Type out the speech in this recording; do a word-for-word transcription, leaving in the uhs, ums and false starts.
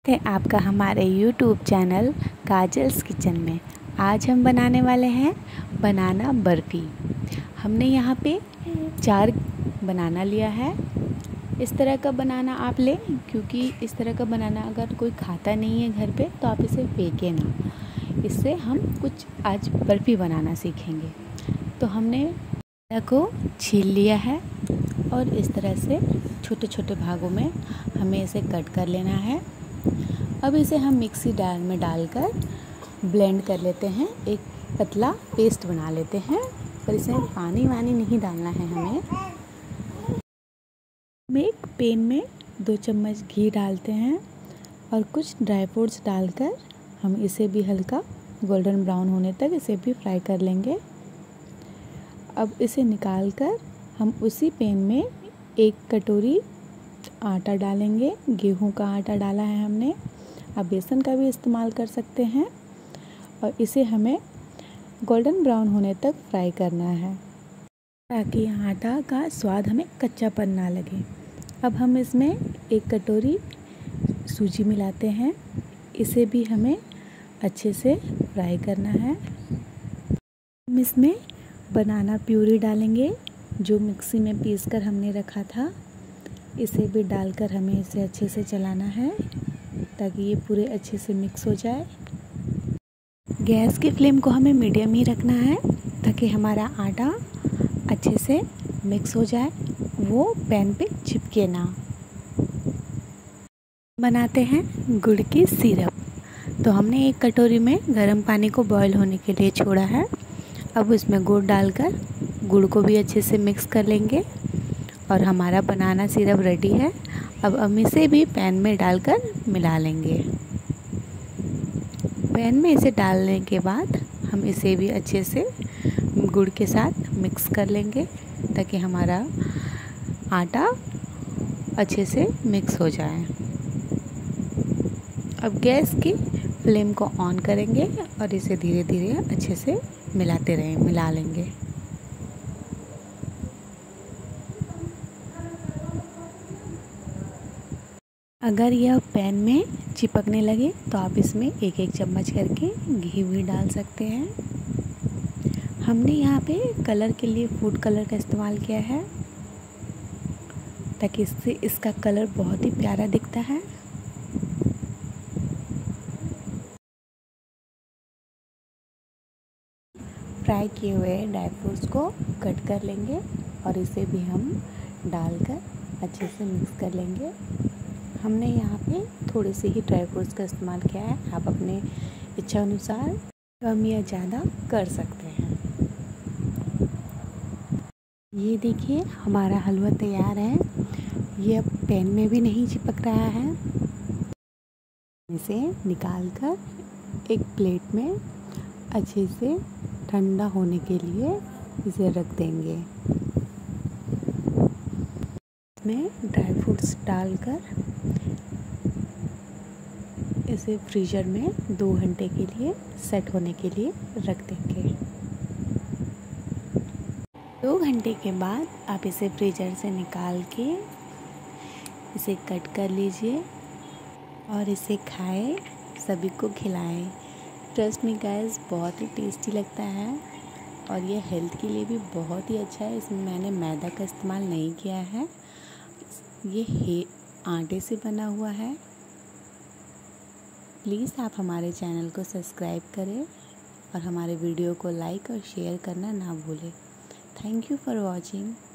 थे आपका हमारे यूट्यूब चैनल काजल्स किचन में। आज हम बनाने वाले हैं बनाना बर्फ़ी। हमने यहाँ पे चार बनाना लिया है। इस तरह का बनाना आप लें, क्योंकि इस तरह का बनाना अगर कोई खाता नहीं है घर पे तो आप इसे फेंकें ना। इससे हम कुछ आज बर्फ़ी बनाना सीखेंगे। तो हमने को छील लिया है और इस तरह से छोटे छोटे भागों में हमें इसे कट कर लेना है। अब इसे हम मिक्सी जार में डालकर ब्लेंड कर लेते हैं, एक पतला पेस्ट बना लेते हैं। पर इसमें पानी वानी नहीं डालना है हमें। हम एक पैन में दो चम्मच घी डालते हैं और कुछ ड्राई फ्रूट्स डालकर हम इसे भी हल्का गोल्डन ब्राउन होने तक इसे भी फ्राई कर लेंगे। अब इसे निकालकर हम उसी पैन में एक कटोरी आटा डालेंगे। गेहूं का आटा डाला है हमने, आप बेसन का भी इस्तेमाल कर सकते हैं। और इसे हमें गोल्डन ब्राउन होने तक फ्राई करना है, ताकि आटा का स्वाद हमें कच्चापन ना लगे। अब हम इसमें एक कटोरी सूजी मिलाते हैं, इसे भी हमें अच्छे से फ्राई करना है। हम इसमें बनाना प्यूरी डालेंगे, जो मिक्सी में पीस कर हमने रखा था। इसे भी डालकर हमें इसे अच्छे से चलाना है, ताकि ये पूरे अच्छे से मिक्स हो जाए। गैस की फ्लेम को हमें मीडियम ही रखना है, ताकि हमारा आटा अच्छे से मिक्स हो जाए, वो पैन पे चिपके ना। बनाते हैं गुड़ की सिरप। तो हमने एक कटोरी में गर्म पानी को बॉईल होने के लिए छोड़ा है। अब इसमें गुड़ डालकर गुड़ को भी अच्छे से मिक्स कर लेंगे और हमारा बनाना सिरप रेडी है। अब हम इसे भी पैन में डालकर मिला लेंगे। पैन में इसे डालने के बाद हम इसे भी अच्छे से गुड़ के साथ मिक्स कर लेंगे, ताकि हमारा आटा अच्छे से मिक्स हो जाए। अब गैस की फ्लेम को ऑन करेंगे और इसे धीरे धीरे अच्छे से मिलाते रहें मिला लेंगे। अगर यह पैन में चिपकने लगे तो आप इसमें एक एक चम्मच करके घी भी डाल सकते हैं। हमने यहाँ पे कलर के लिए फूड कलर का इस्तेमाल किया है, ताकि इससे इसका कलर बहुत ही प्यारा दिखता है। फ्राई किए हुए ड्राई फ्रूट्स को कट कर लेंगे और इसे भी हम डालकर अच्छे से मिक्स कर लेंगे। हमने यहाँ पे थोड़े से ही ड्राई फ्रूट्स का इस्तेमाल किया है, आप अपने इच्छा अनुसार कम या ज़्यादा कर सकते हैं। ये देखिए हमारा हलवा तैयार है। ये अब पैन में भी नहीं चिपक रहा है। इसे निकालकर एक प्लेट में अच्छे से ठंडा होने के लिए इसे रख देंगे। इसमें ड्राई फ्रूट्स डालकर इसे फ्रीज़र में दो घंटे के लिए सेट होने के लिए रख देंगे। दो घंटे के बाद आप इसे फ्रीज़र से निकाल के इसे कट कर लीजिए और इसे खाएं, सभी को खिलाएं। ट्रस्ट मी गाइस, बहुत ही टेस्टी लगता है और ये हेल्थ के लिए भी बहुत ही अच्छा है। इसमें मैंने मैदा का इस्तेमाल नहीं किया है, ये हे आटे से बना हुआ है। प्लीज़ आप हमारे चैनल को सब्सक्राइब करें और हमारे वीडियो को लाइक और शेयर करना ना भूलें। Thank you for watching.